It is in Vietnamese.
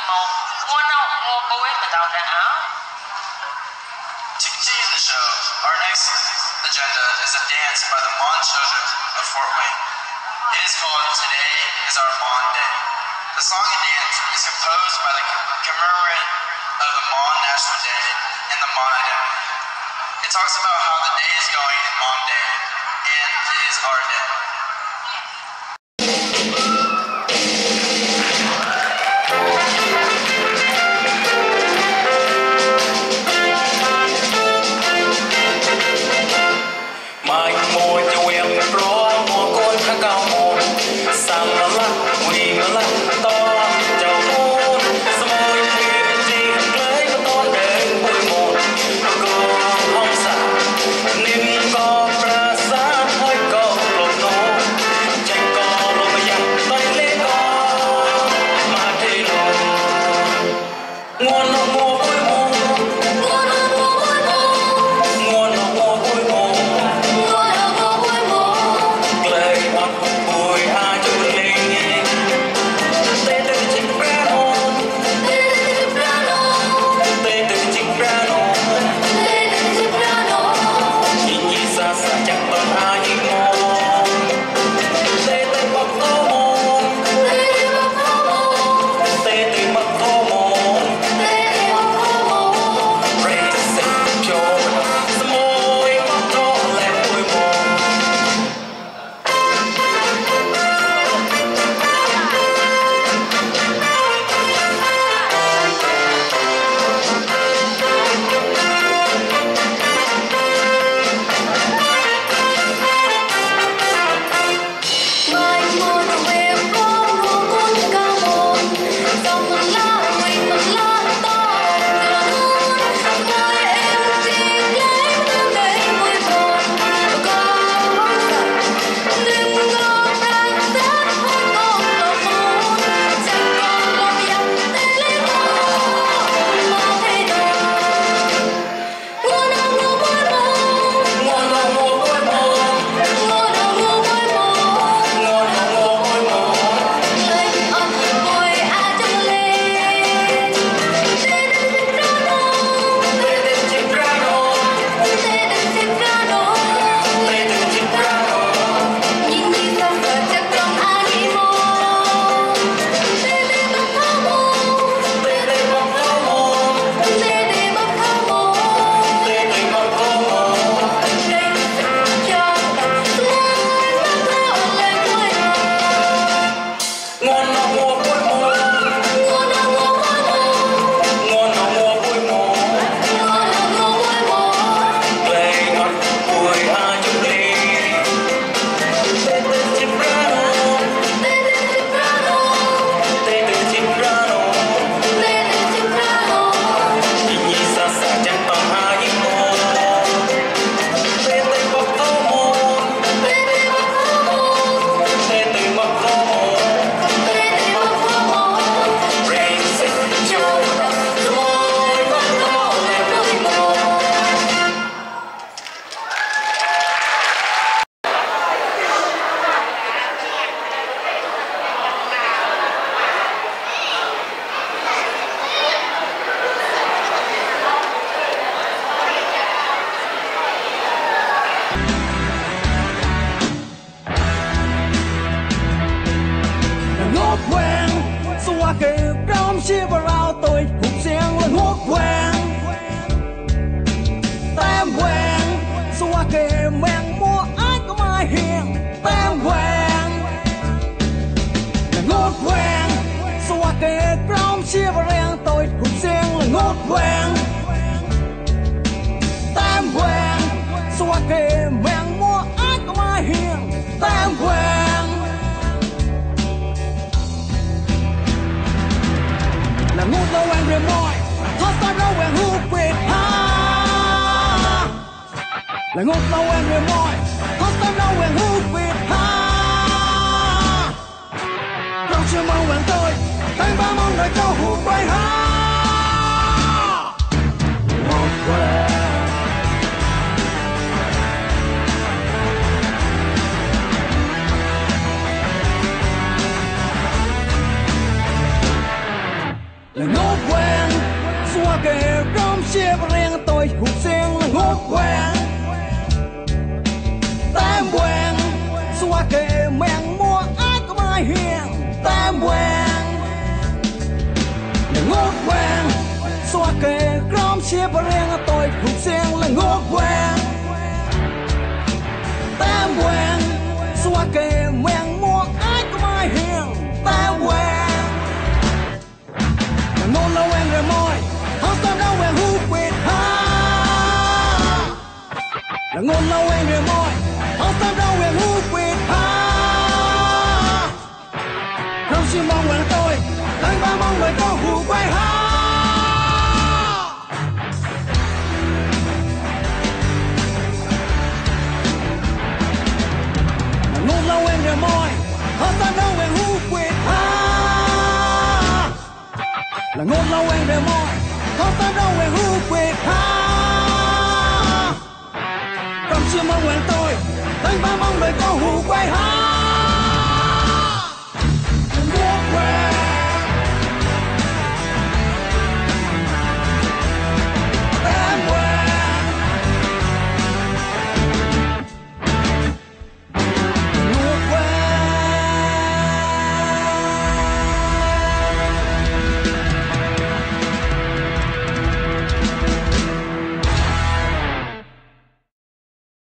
một mua nông mua bối của tàu đã áo. To continue the show, our next agenda is a dance by the Mon Children of Fort Wayne. It is called Today is Our Mon Day. The song and dance is composed by the commemorate of the Mon National Day and the Mon Identity. It talks about how the day is going in Mon Day, and it is our day. Là ngút lâu em người mỏi, không tâm đâu em hút việt tha. Không chưa mong em tôi, tay ba mong đợi câu hút bay ha. Một quên. là ngốt quen xua kề rôm xếp riêng tôi hụt riêng là ngốt quen tam quen xua kề mèn mua ai có mai hiền tam quen là ngốt quen xua kề rôm xếp riêng tôi hụt riêng là ngốt quen tam quen xua kề mèn mua ai có mai hiền tam quen là ngôn lâu em rồi môi không sao đâu em hút quỵt ha là ngôn lâu em rồi môi không sao đâu em hút quỵt ha không chỉ mong là tôi anh ba mong người có hù quay ha là ngôn lâu em rồi môi không sao đâu em hút quỵt ha là ngôn lâu em rồi môi không sao đâu em hút quỵt ha không chỉ mong là tôi anh ba mong người có hù quay ha